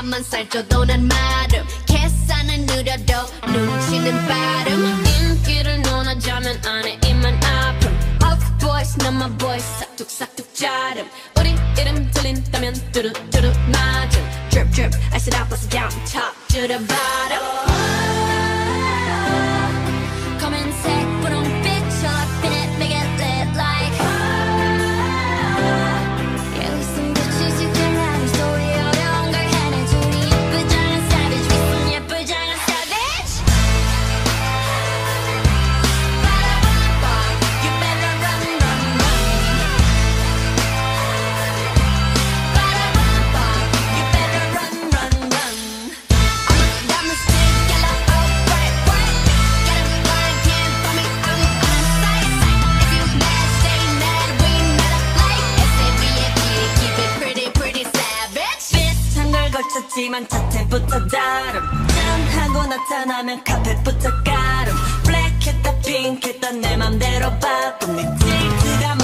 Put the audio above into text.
밥만 살쪄도 난 마름 계산은 느려도 눈치는 빠름 인기를 논하자면 안에 입만 아픔 Off boys, not my boys 싹둑싹둑 자름 우리 이름 틀린다면 뚜두뚜두 맞음 Drip drip, I said I bust it down top to the bottom 검은색 분홍빛 up in it, make it lit like yeah, 웃음빛이 지켜나는 소리 어려운 걸 해내주니 예쁘장한 savage 위선 예쁘장한 savage You better run, run, run You better run, run, run I'm a diamond stick, yellow, oh, bright, bright Get him blind, can't find me, I'm out of sight If you mad, stay mad, we not alike S-A-V-A-P, keep it pretty, pretty savage 비슷한 걸 걸쳤지만 자태부터 다름 짠하고 나타나면 카펫부터 가름 블랙했다 핑크했다 내 맘대로 바꿈 네 틱트가